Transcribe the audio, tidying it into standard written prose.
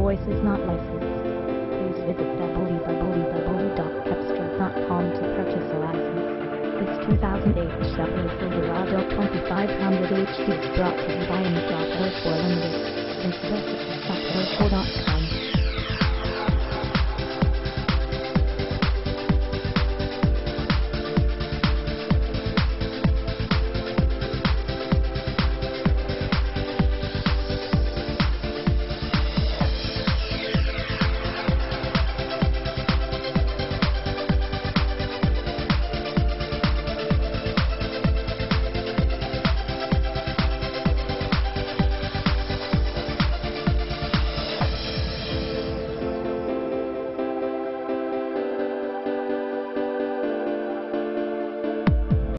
voice is not licensed. Please visit www.cepstral.com to purchase a license. This 2008 Chevrolet Silverado 2500 HD is brought to you by Amy Auto Limited. Visit us at shopauto.com.